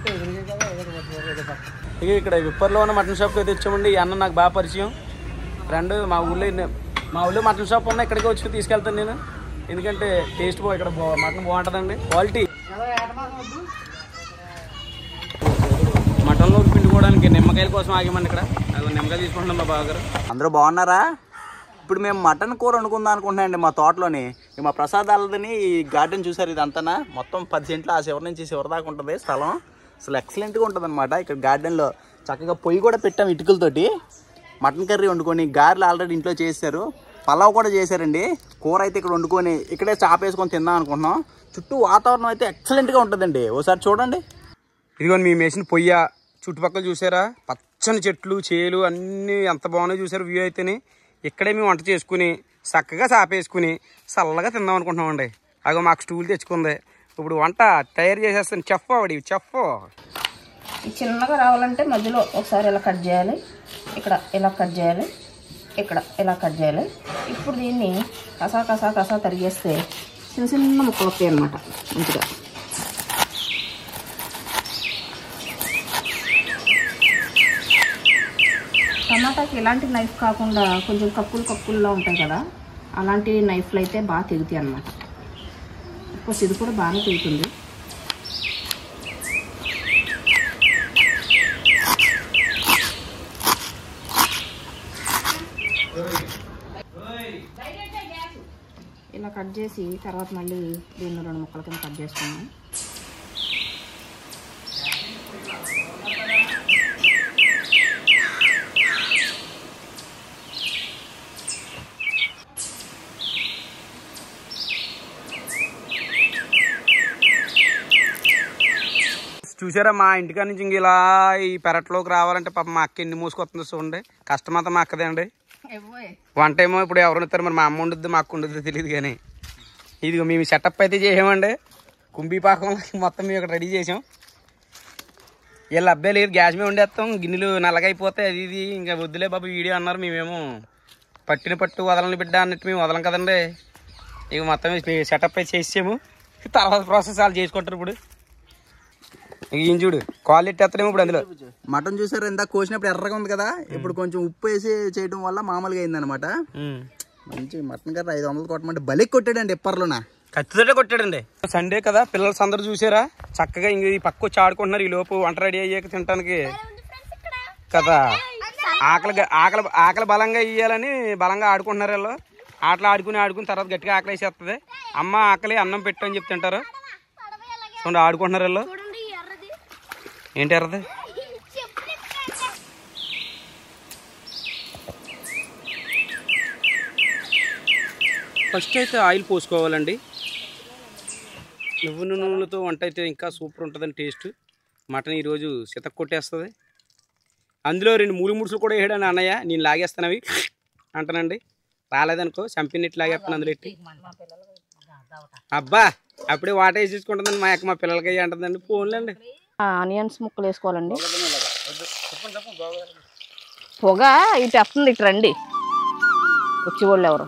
ఇక ఇక్కడ విప్పర్లో ఉన్న మటన్ షాప్కి అయితే వచ్చామండి. ఈ అన్న నాకు బాగా పరిచయం ఫ్రెండ్. మా ఊళ్ళో మటన్ షాప్ ఉన్న ఇక్కడికి వచ్చి తీసుకెళ్తాను నేను, ఎందుకంటే టేస్ట్ ఇక్కడ మటన్ బాగుంటుందండి, క్వాలిటీ. మటన్లో పిండుకోవడానికి నిమ్మకాయల కోసం ఆగామండి ఇక్కడ. నిమ్మకాయలు తీసుకుంటున్నాం మా బావగారు. అందరూ బాగున్నారా? ఇప్పుడు మేము మటన్ కూర వండుకుందాం అనుకుంటున్నామండి మా తోటలోని. మా ప్రసాదాలని ఈ గార్డెన్ చూసారు, ఇదంతా మొత్తం 10 సెంట్లు ఆ చివరి నుంచి చివరి దాకా ఉంటుంది స్థలం. అసలు ఎక్సలెంట్గా ఉంటుంది అనమాట. ఇక్కడ గార్డెన్లో చక్కగా పొయ్యి కూడా పెట్టాం ఇటుకలతోటి. మటన్ కర్రీ వండుకొని, గారెలు ఆల్రెడీ ఇంట్లో చేశారు, పలావ్ కూడా చేశారండి. కూర అయితే ఇక్కడ వండుకొని ఇక్కడే చాప వేసుకొని తిందాం అనుకుంటున్నాం. చుట్టూ వాతావరణం అయితే ఎక్సలెంట్గా ఉంటుందండి, ఒకసారి చూడండి. ఇదిగో మేము వేసిన పొయ్య చుట్టుపక్కల చూసారా, పచ్చని చెట్లు చేలు అన్నీ ఎంత బాగున్నాయో చూసారు. వ్యూ అయితేనే ఇక్కడే మేము వంట చేసుకుని చక్కగా చాపేసుకుని చల్లగా తిందాం అనుకుంటున్నామండి. అగో మాకు స్టూల్ తెచ్చుకుంది. ఇప్పుడు వంట తయారు చేసేస్తాను. చెఫ్ ఆవిడ చెఫ్. చిన్నగా రావాలంటే మధ్యలో ఒకసారి ఇలా కట్ చేయాలి, ఇక్కడ ఇలా కట్ చేయాలి, ఇక్కడ ఇలా కట్ చేయాలి. ఇప్పుడు దీన్ని కసా కసా కసా తరిగేస్తే చిన్న చిన్న ముక్కలు వస్తాయి అన్నమాట. మంచిగా టమాటాకి ఇలాంటి నైఫ్ కాకుండా కొంచెం కప్పుల్లో ఉంటాయి కదా, అలాంటి నైఫ్లు అయితే బాగా తెగుతాయి అన్నమాట. కొంచెం ఇది కూడా బాగానే తెగుతుంది. ఇలా కట్ చేసి తర్వాత మళ్ళీ దీన్ని 2 ముక్కల కింద కట్ చేసుకున్నాం. చూసారా మా ఇంటికాడ నుంచి ఇంక ఇలా ఈ పెరట్లోకి రావాలంటే పాప మా అక్క ఎన్ని మూసుకొస్తుందో చూడండి. కష్టమంతా మా అక్కదే అండి. వంట ఏమో ఇప్పుడు ఎవరు వండుతారు మరి, మా అమ్మ వండుద్ది మా అక్క వండుద్ది తెలియదు. కానీ ఇదిగో మేము సెటప్ అయితే చేసామండి. కుంభీ పాకం మొత్తం మేము ఇక్కడ రెడీ చేసాం. వీళ్ళ అబ్బాయి లేదు, గ్యాస్ మీద వండేస్తాం, గిన్నెలు నల్లగా అయిపోతాయి అది ఇది ఇంకా వద్దులే బాబు వీడియో అన్నారు. మేమేమో పట్టు వదలని బిడ్డ అన్నట్టు మేము వదలం కదండి. ఇక మొత్తం సెటప్ అయితే చేసాము. తర్వాత ప్రాసెస్ వాళ్ళు చేసుకుంటారు. ఇప్పుడు ఈయన చూడు క్వాలిటీ ఎత్తడేమో. ఇప్పుడు అందులో మటన్ చూసారు, ఇందాక కోసినప్పుడు ఎర్రగా ఉంది కదా, ఇప్పుడు కొంచెం ఉప్పు వేసి చేయడం వల్ల మామూలుగా అయింది అనమాట. మంచి మటన్ కర్రీ 500 కొట్టమంటే బలికి కొట్టాడండి. ఎప్పర్లోనా కత్తితోటే కొట్టాడండి. సండే కదా పిల్లలు అందరూ చూసారా, చక్కగా ఇంక ఈ పక్క వచ్చి ఆడుకుంటున్నారు. ఈ లోపు వంట రెడీ అయ్యాక తినడానికి కదా ఆకలి బలంగా ఇయ్యాలని బలంగా ఆడుకుంటున్నారు. వీళ్ళు ఆటలు ఆడుకుని తర్వాత గట్టిగా ఆకలి వేసేస్తుంది. అమ్మ ఆకలి అన్నం పెట్టు అని చెప్పి తింటారు. చూడండి ఆడుకుంటున్నారు వీళ్ళు. ఏంటి ఎర్రది? ఫస్ట్ అయితే ఆయిల్ పోసుకోవాలండి. నువ్వు నూనెలతో వంట అయితే ఇంకా సూపర్ ఉంటుందండి టేస్ట్. మటన్ ఈరోజు సితక కొట్టేస్తుంది. అందులో 2 మూలి ముడుసులు కూడా వేయడాను అన్నయ్య, నేను లాగేస్తాను అవి అంటానండి. రాలేదనుకో చంపినట్టు లాగేస్తాను అందులో ఎట్టి. అబ్బా అప్పుడే వాట వేసి తీసుకుంటుందండి మా అక్క, మా పిల్లలకి అయ్యి అంటుందండి. ఫోన్లేండి. ఆనియన్స్ ముక్కలు వేసుకోవాలండి. పొగ ఇటు వస్తుంది, ఇటు రండి వచ్చి వాళ్ళు ఎవరు.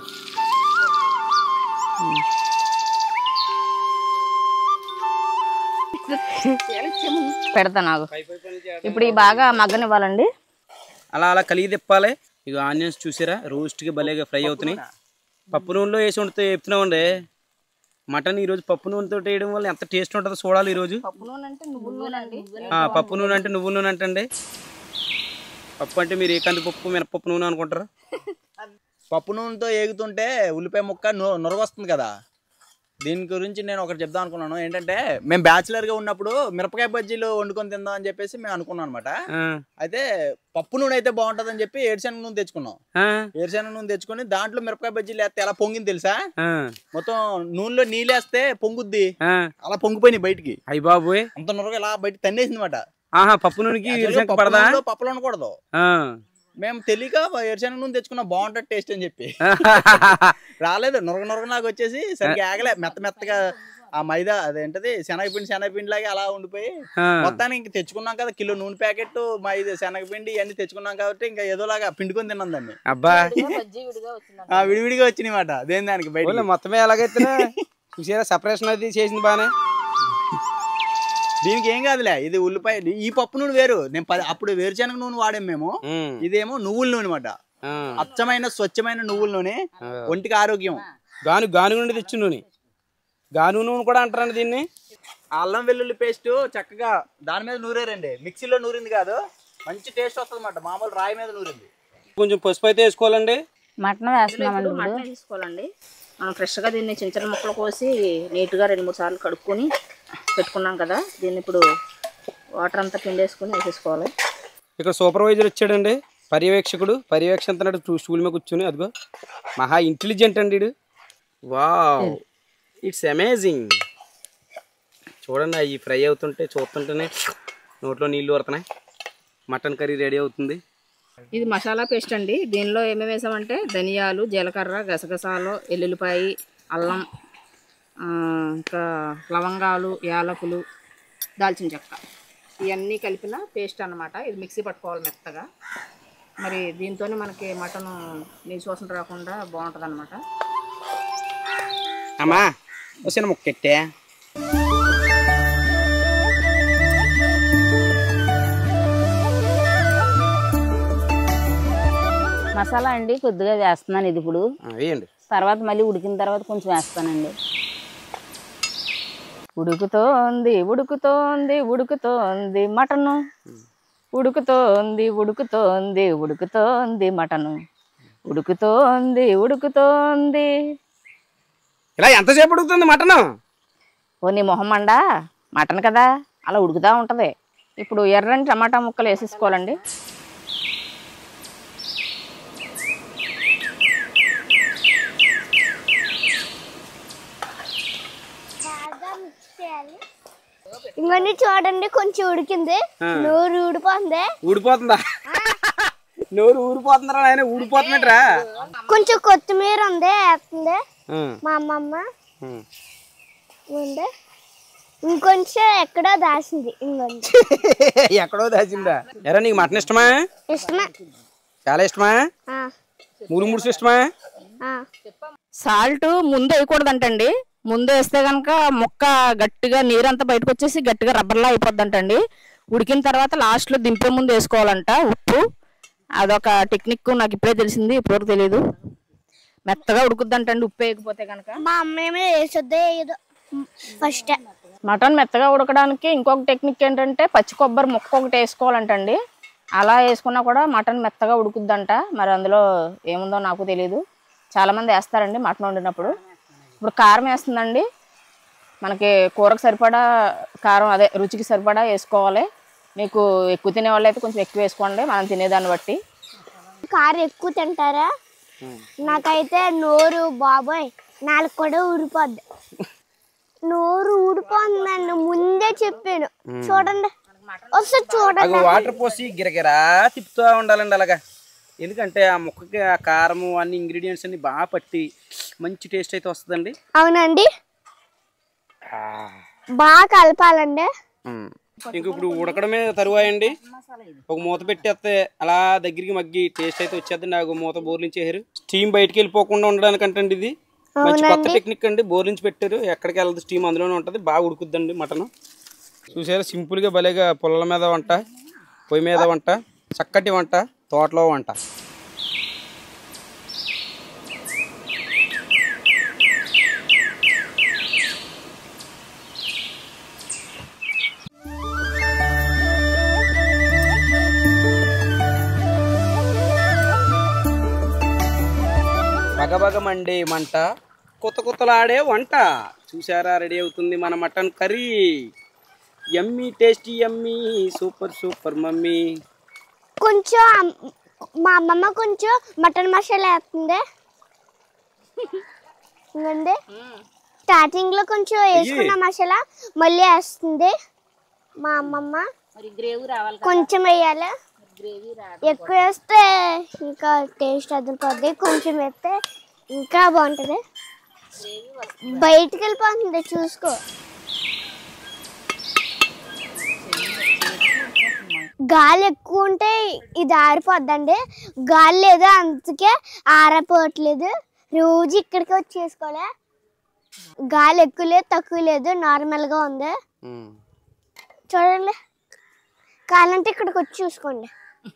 పెడతా నాకు. ఇప్పుడు ఈ బాగా మగ్గనివ్వాలండి. అలా కలిగి తిప్పాలి. ఇక ఆనియన్స్ చూసారా రోస్ట్గా భలేగా ఫ్రై అవుతున్నాయి. పప్పు నూనెలో వేసి వండితే చెప్తున్నామండి. మటన్ ఈరోజు పప్పు నూనెతో వేయడం వల్ల ఎంత టేస్ట్ ఉంటుందో చూడాలి ఈరోజు. పప్పు నూనె అంటే నువ్వుల నూనె అంటండి. పప్పు అంటే మీరు ఏ కందిపప్పు మినపప్పు నూనె అనుకుంటారు. పప్పు నూనెతో ఏగుతుంటే ఉల్లిపాయ ముక్క నొరగొస్తుంది కదా. దీని గురించి నేను ఒకటి చెప్దాం అనుకున్నాను. ఏంటంటే మేము బ్యాచులర్గా ఉన్నప్పుడు మిరపకాయ బజ్జీలు వండుకొని తిందాం అని చెప్పేసి మేము అనుకున్నాం అనమాట. అయితే పప్పు నూనె అయితే బాగుంటుంది అని చెప్పి ఏరుశనగ నూనె తెచ్చుకున్నాం. ఏరుశనగ నూనె తెచ్చుకుని దాంట్లో మిరపకాయ బజ్జీలు వేస్తే ఎలా పొంగింది తెలుసా? మొత్తం నూనెలో నీళ్ళేస్తే పొంగుద్ది, అలా పొంగిపోయినాయి బయటికి. అయ్యి బాబోయ్, అంత నొరగ ఇలా బయట తన్నేసింది అనమాట. పప్పు నూనెకి పప్పులో అనకూడదు. మేము తెలియక ఏరుశనగ నూనె తెచ్చుకున్నాం బాగుంటుంది టేస్ట్ అని చెప్పి. రాలేదు, నొరగ నాకు వచ్చేసి సరిగ్గా ఆగలే. మెత్తగా ఆ మైదా అదేంటది శనగపిండి లాగా అలా ఉండిపోయి మొత్తానికి ఇంక తెచ్చుకున్నాం కదా కిలో నూనె ప్యాకెట్ మైదా శనగపిండి ఇవన్నీ తెచ్చుకున్నాం కాబట్టి ఇంకా ఏదోలాగా పిండుకొని తిన్నాం దాన్ని. అబ్బా విడివిడిగా వచ్చినాయి మాట. దేని దానికి బయట మొత్తమే ఎలాగైతే చూసారా సపరేషన్ అది చేసింది బానే. దీనికి ఏం కాదులే, ఇది ఉల్లిపాయ. ఈ పప్పు నూనె వేరు, నేను అప్పుడు వేరుశనగ నూనె వాడాం మేము. ఇదేమో నువ్వుల నూనె మాట, అచ్చమైన స్వచ్ఛమైన నువ్వుల నూనె, ఒంటికి ఆరోగ్యం. గానుగ నుండి తెచ్చిన నూనె, గానుగ నూనె కూడా అంటారండి దీన్ని. అల్లం వెల్లుల్లి పేస్ట్ చక్కగా దాని మీద నూరేరండి, మిక్సీలో నూరింది కాదు, మంచి టేస్ట్ వస్తుంది అన్నమాట. మామూలు రాయి మీద నూరింది. కొంచెం పసుపు అయితే వేసుకోవాలండి. మటన్ వేస్తున్నామండి. మటన్ వేసుకోవాలండి. మనం ఫ్రెష్గా దీన్ని చిన్న చిన్న ముక్కలు కోసి నీట్గా 2-3 సార్లు కడుక్కొని పెట్టుకున్నాం కదా, దీన్ని ఇప్పుడు వాటర్ అంతా పిండేసుకొని వేసేసుకోవాలి. ఇక్కడ సూపర్వైజర్ వచ్చాడండి, పర్యవేక్షకుడు. పర్యవేక్షిస్తున్నాడు స్టూల్ మీద కూర్చొని. అదిగో మహా ఇంటెలిజెంట్ అండి వీడు. Wow, it's amazing. చూడండి, ఈ ఫ్రై అవుతుంటే చూస్తుంటేనే నోట్లో నీళ్ళు ఊరుతున్నాయి. మటన్ కర్రీ రెడీ అవుతుంది. ఇది మసాలా పేస్ట్ అండి. దీనిలో ఏమేమి వేసామంటే ధనియాలు, జీలకర్ర, గసగసాలు, ఎల్లుల్లిపాయి, అల్లం, ఇంకా లవంగాలు, యాలకులు, దాల్చిన చెక్క, ఇవన్నీ కలిపిన పేస్ట్ అన్నమాట. ఇది మిక్సీ పట్టుకోవాలి మెత్తగా. మరి దీంతోనే మనకి మటన్ నీసు వాసన రాకుండా బాగుంటుంది అన్నమాట. అమ్మా వచ్చిన ముక్కెట్టే. మసాలా అండి కొద్దిగా వేస్తున్నాను ఇది ఇప్పుడు. వేయండి. తర్వాత మళ్ళీ ఉడికిన తర్వాత కొంచెం వేస్తానండి. ఉడుకుతోంది ఉడుకుతోంది ఉడుకుతోంది మటను, ఉడుకుతోంది ఉడుకుతోంది ఉడుకుతోంది మటను, ఉడుకుతోంది ఉడుకుతోంది. ఇలా ఎంతసేపు ఉడుకుతుంది మటను? ఓ నీ మొహం మండా, మటన్ కదా అలా ఉడుకుతూ ఉంటుంది. ఇప్పుడు ఎర్రని టమాటా ముక్కలు వేసేసుకోవాలండి. ఇవన్నీ చూడండి, కొంచెం ఉడికింది, నోరు ఊడిపోతుంది. ఊడిపోతుందా? నోరు ఊడిపోతుందా? ఆయన ఊడిపోతున్నట్రా. కొంచెం కొత్తిమీర ఉంది వేస్తుంది మా అమ్మమ్మ ఉంది. ఇంకొంచెం ఎక్కడో దాచింది. ఇంకొంచెం ఎక్కడో దాచిందా? ఎరా నీకు మటన్ ఇష్టమా? ఇష్టమా, చాలా ఇష్టమా? మురుమురుసు ఇష్టమా? సాల్ట్ ముందు వేయకూడదంటండి. ముందు వేస్తే కనుక ముక్క గట్టిగా నీరంతా బయటకు వచ్చేసి గట్టిగా రబ్బర్లా అయిపోద్దంటండి. ఉడికిన తర్వాత లాస్ట్లో దింపే ముందు వేసుకోవాలంట ఉప్పు. అదొక టెక్నిక్, నాకు ఇప్పుడే తెలిసింది, ఇప్పటివరకు తెలియదు. మెత్తగా ఉడుకుద్దంటండి ఉప్పు వేయకపోతే కనుక. మా అమ్మ ఏమో వేసొద్దే ఫస్ట్. మటన్ మెత్తగా ఉడకడానికి ఇంకొక టెక్నిక్ ఏంటంటే పచ్చి కొబ్బరి ముక్క ఒకటి వేసుకోవాలంటండి. అలా వేసుకున్నా కూడా మటన్ మెత్తగా ఉడుకుద్దంట. మరి అందులో ఏముందో నాకు తెలియదు. చాలామంది వేస్తారండి మటన్ వండినప్పుడు. ఇప్పుడు కారం వేస్తుందండి. మనకి కూరకు సరిపడా కారం, అదే రుచికి సరిపడా వేసుకోవాలి. మీకు ఎక్కువ తినే వాళ్ళు అయితే కొంచెం ఎక్కువ వేసుకోండి, మనం తినేదాన్ని బట్టి. కారం ఎక్కువ తింటారా? నాకైతే నోరు బాబోయ్, నాలుగు కూడా ఊడిపోద్ది. నోరు ఊడిపోతుందండి, ముందే చెప్పాను. చూడండి ఒకసారి చూడండి. వాటర్ పోసి గిరగిరా తిప్పుతూ ఉండాలండి అలాగా. ఎందుకంటే ఆ ముక్కకి ఆ కారము అన్ని ఇంగ్రీడియంట్స్ అన్ని బాగా పట్టి మంచి టేస్ట్ అయితే వస్తుందండి. అవునండి, బాగా కలపాలండి. ఇంక ఇప్పుడు ఉడకడమే తరువాయండి. ఒక మూత పెట్టేస్తే అలా దగ్గరికి మగ్గి టేస్ట్ అయితే వచ్చేద్దండి. నాకు మూత బోర్లించేసారు. స్టీమ్ బయటికి వెళ్ళిపోకుండా ఉండడానికంటే ఇది మంచి కొత్త టెక్నిక్ అండి. బోర్లించి పెట్టారు, ఎక్కడికి వెళ్ళదు, స్టీమ్ అందులోనే ఉంటుంది, బాగా ఉడుకుద్దండి మటన్. చూసారా సింపుల్గా భలేగా పొలాల మీద వంట, పొయ్యి మీద వంట, చక్కటి వంట, తోటలో వంట. బగబగ మండే మంట, కొత్త కొత్తలాడే వంట. చూసారా రెడీ అవుతుంది మన mutton curry. Yummy tasty yummy, super super mummy. కొంచెం మా అమ్మమ్మ కొంచెం మటన్ మసాలా వేస్తుంది. స్టార్టింగ్ లో కొంచెం వేసుకున్న మసాలా మళ్ళీ వేస్తుంది మా అమ్మమ్మ. కొంచెం వేయాలి, ఎక్కువ వేస్తే ఇంకా టేస్ట్ అదిరిపోద్ది, కొంచెం వేస్తే ఇంకా బాగుంటుంది. బయటికి వెళ్ళిపోతుంది చూసుకో. గాలి ఎక్కువ ఉంటే ఇది ఆరిపోద్దండి, గాలి లేదు అందుకే ఆరిపోవట్లేదు. రోజు ఇక్కడికి వచ్చి చేసుకోలే. గాలి ఎక్కువ లేదు తక్కువ లేదు, నార్మల్గా ఉంది. చూడండి, కావాలంటే ఇక్కడికి వచ్చి చూసుకోండి.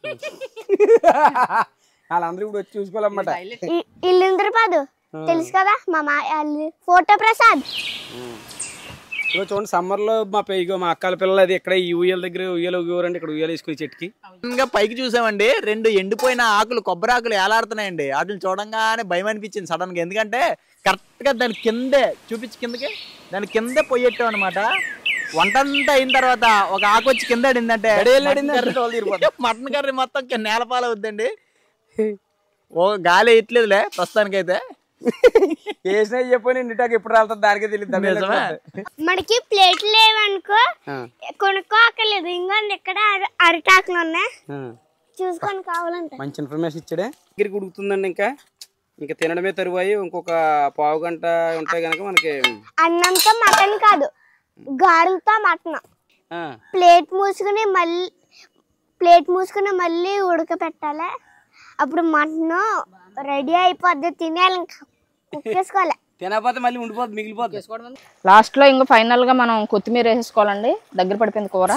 వాళ్ళందరూ ఇప్పుడు వచ్చి చూసుకోవాలన్నమాట. ఇల్లుంద్రపాదు తెలుసు కదా, మా ఫోటో ప్రసాద్. ఇగో చూడండి, సమ్మర్ లో మా అక్కల పిల్లలు అది ఇక్కడ ఈ ఉయ్యాల దగ్గర ఉయ్యాలు ఊరండి, ఇక్కడ ఉయ్యాలు వేసుకునే చెట్టుకి. ఇంకా పైకి చూసామండి, 2 ఎండిపోయిన ఆకులు, కొబ్బరి ఆకులు ఏలాడుతున్నాయండి. వాటిని చూడంగానే భయం అనిపించింది సడన్ గా. ఎందుకంటే కరెక్ట్ గా దాని కిందే చూపించి కిందకి, దాని కిందే పొయ్యెట్టాం అనమాట. వంట అంతా అయిన తర్వాత ఒక ఆకు వచ్చి కింద అడిందంటే మటన్ కర్రీ మొత్తం నేలపాలు అవుద్దండి. ఓ గాలి వేయట్లేదులే ప్రస్తుతానికైతే. వేసినా చెప్పని ఇంటికి ఎప్పుడు రాలుతుంది దానికే తెలియదు. మనకి ప్లేట్లు లేవనుకో కొనుక్కోకర్లేదు, ఇంకొంది ఇక్కడ అరిటాకులు ఉన్నాయి, చూసుకొని కావాలంటే. మంచి ఇన్ఫర్మేషన్ ఇచ్చాడే. దగ్గరికి ఉడుకుతుందండి. ఇంకా తినడమే తరువాయి. ఇంకొక పావు గంట ఉంటాయి కనుక మనకి అన్నంతో మటన్ కాదు, గారెలతో మటన్. ప్లేట్ మూసుకుని మళ్ళీ ఉడకపెట్టాలి. అప్పుడు మటన్ రెడీ అయిపోద్ది, తినేయాలి. ఇంకా కుక్కేసుకోవాలి, తినకపోతే మళ్ళీ ఉండిపోద్ది, మిగిలిపోద్ది. లాస్ట్ లో ఇంకా ఫైనల్ గా మనం కొత్తిమీర వేసేసుకోవాలండి. దగ్గర పడిపోయింది కూర.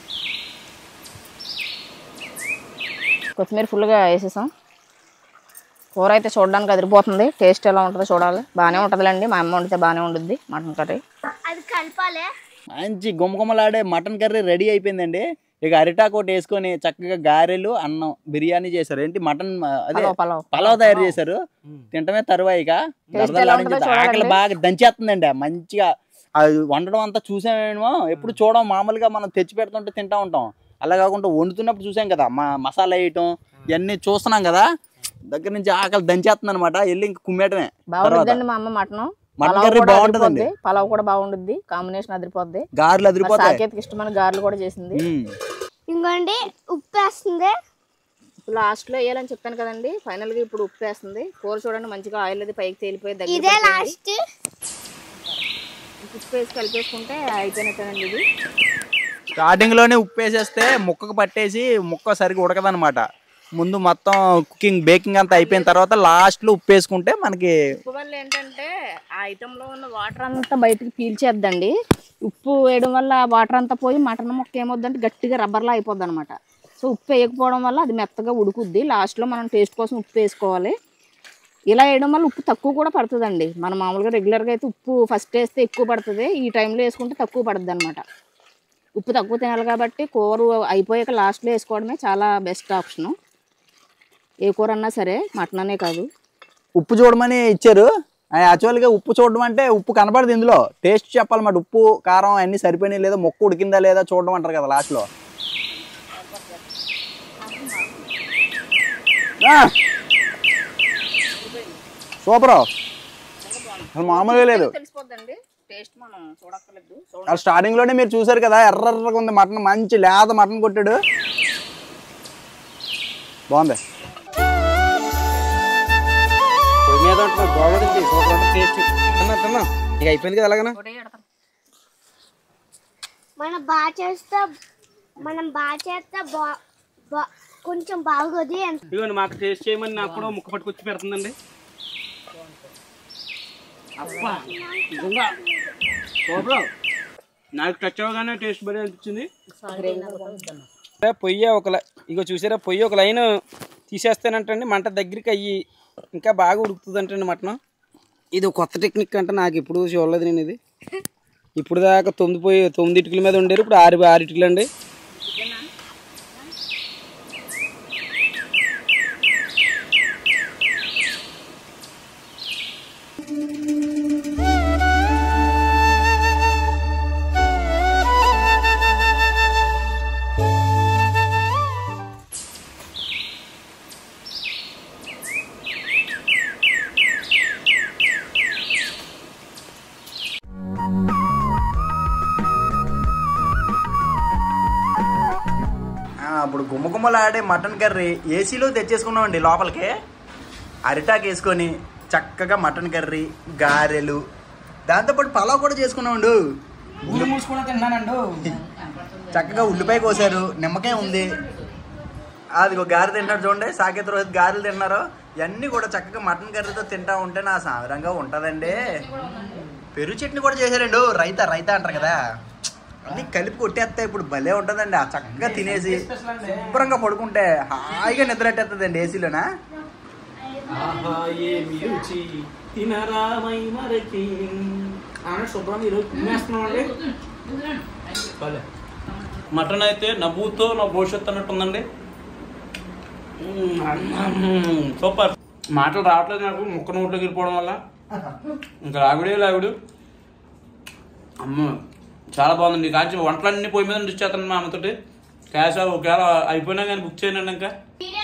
కొత్తిమీర ఫుల్గా వేసేసాం. కూర అయితే చూడడానికి అదిరిపోతుంది. టేస్ట్ ఎలా ఉంటుందో చూడాలి. బాగానే ఉంటుందిలేండి, మా అమ్మ వండితే బాగానే ఉంటుంది మటన్ కర్రీ. అది కలపాలి. మంచి గుమ్మగుమ్మలాడే మటన్ కర్రీ రెడీ అయిపోయిందండి. ఇక అరిటాకు ఒకటి వేసుకొని చక్కగా గారెలు, అన్నం, బిర్యానీ చేశారు. ఏంటి మటన్ అదే పలావ్ తయారు చేశారు. తింటమే తరువాయి. ఇక ఆకలి బాగా దంచేస్తుందండి. మంచిగా అది వండడం అంతా చూసామేమో, ఎప్పుడు చూడం. మామూలుగా మనం తెచ్చి పెడుతుంటే తింటా ఉంటాం. అలా కాకుండా వండుతున్నప్పుడు చూసాం కదా, మసాలా వేయటం ఇవన్నీ చూస్తున్నాం కదా, దగ్గర నుంచి ఆకలి దంచేస్తుంది అనమాట. వెళ్ళి ఇంక కుమ్మేయటమే. బాగుంటుందండి మా అమ్మ మటన్ కర్రీ బాగుంటుంది. పలావ్ కూడా బాగుంటుంది, కాంబినేషన్ అదిరిపోద్ది. గారెలు అదిరిపోతాయి. సాకేత్కి ఇష్టమైన గారెలు కూడా చేసింది. ఇంకోండి ఉప్పు వేస్తుంది. లాస్ట్ లో వేయాలని చెప్పాను కదండి, ఫైనల్ గా ఇప్పుడు ఉప్పు వేస్తుంది. కూర చూడండి మంచిగా ఆయిల్ అది పైకి తేలిపోయి ఇదే లాస్ట్. ఉప్పు వేసి కలిపేసుకుంటే అయిపోయినట్టేనండి. ఇది స్టార్టింగ్ లోనే ఉప్పు వేసేస్తే ముక్కకు పట్టేసి ముక్క సరిగ్గా ఉడకదనమాట. ముందు మొత్తం కుకింగ్ బేకింగ్ అంతా అయిపోయిన తర్వాత లాస్ట్ లో ఉప్పు వేసుకుంటే మనకి. ఉప్పు వల్ల ఏంటంటే ఆ ఐటమ్ లో ఉన్న వాటర్ అంతా బయటకు పీల్చేద్దండి. ఉప్పు వేయడం వల్ల వాటర్ అంతా పోయి మటన్ ముక్క ఏమవుద్దంటే గట్టిగా రబ్బర్లా అయిపోద్ది అనమాట. సో ఉప్పు వేయకపోవడం వల్ల అది మెత్తగా ఉడుకుద్ది. లాస్ట్లో మనం టేస్ట్ కోసం ఉప్పు వేసుకోవాలి. ఇలా వేయడం వల్ల ఉప్పు తక్కువ కూడా పడుతుందండి. మనం మామూలుగా రెగ్యులర్గా అయితే ఉప్పు ఫస్ట్ వేస్తే ఎక్కువ పడుతుంది, ఈ టైంలో వేసుకుంటే తక్కువ పడుతుంది అనమాట. ఉప్పు తక్కువ తినాలి కాబట్టి కూర అయిపోయాక లాస్ట్లో వేసుకోవడమే చాలా బెస్ట్ ఆప్షను. ఏ కూర అన్నా సరే, మటన్ అనే కాదు. ఉప్పు చూడమని ఇచ్చారు. యాక్చువల్గా ఉప్పు చూడడం అంటే ఉప్పు కనపడదు ఇందులో, టేస్ట్ చెప్పాలన్నమాట. ఉప్పు కారం అన్నీ సరిపోయినాయి లేదా, మొక్క ఉడికిందా లేదా చూడడం అంటారు కదా లాస్ట్లో. సూపర్, అసలు మామూలుగా లేదు. స్టార్టింగ్ లోనే మీరు చూసారు కదా, ఎర్రగా ఉంది మటన్. మంచి లేత మటన్ కొట్టాడు, బాగుంది. అయిపోయింది కదా అలాగనా. మనం బాగా చేస్తే కొంచెం బాగోదు. ఇదిగోండి మాకు టేస్ట్ చేయమని నాకు కూడా ముక్క పట్టుకొచ్చి పెడుతుందండి. అబ్బా నిజంగా సూపర్. నాకు టచ్ అవ్వగానే టేస్ట్ బాగా అనిపించింది. పొయ్యి ఇగో చూసారా, పొయ్యి ఒక లైన్ తీసేస్తానంటండి, మంట దగ్గరికి అయ్యి ఇంకా బాగా ఉడుకుతుంది అంటండి మటన్. ఇది కొత్త టెక్నిక్ అంటే నాకు ఇప్పుడు చూడలేదు నేను. ఇది ఇప్పుడు దాకా 9 ఇటుకల మీద ఉండేరు, ఇప్పుడు 6 ఇటుకలు అండి. ఇప్పుడు గుమ్మగుమ్మలాడే మటన్ కర్రీ ఏసీలో తెచ్చేసుకున్నామండి లోపలికి. అరిటాకు వేసుకొని చక్కగా మటన్ కర్రీ, గారెలు, దాంతోపాటు పలావ్ కూడా చేసుకున్నామండు. చక్కగా ఉల్లిపాయ కోసారు, నిమ్మకాయ ఉంది. అది ఒక గారె తింటారు చూడండి, సాకేత్ రోజు గారెలు తింటున్నారు. ఇవన్నీ కూడా చక్కగా మటన్ కర్రీతో తింటా ఉంటే నా సామరంగా ఉంటుందండి. పెరుగు చట్నీ కూడా చేశారండు. రైతా అంటారు కదా, అన్ని కలిపి కొట్టేస్తే ఇప్పుడు భలే ఉంటుందండి. ఆ చక్కగా తినేసి శుభ్రంగా పడుకుంటే హాయిగా నిద్రట్టేస్తుందండి ఏసీలోనా. మటన్ అయితే నవ్వుతో నా భవిష్యత్తు అన్నట్టు ఉందండి. సూపర్. మాటలు రావట్లేదు నాకు, ముక్క నోట్లోకి వెళ్ళిపోవడం వల్ల. ఇంకా లాగుడు అమ్మ చాలా బాగుందండి. కాల్చి వంటలన్నీ పోయి మీద డిచ్ చేస్తాను మా అమ్మతోటి. క్యాష్ ఒకవేళ అయిపోయినా కానీ బుక్ చేయండి ఇంకా.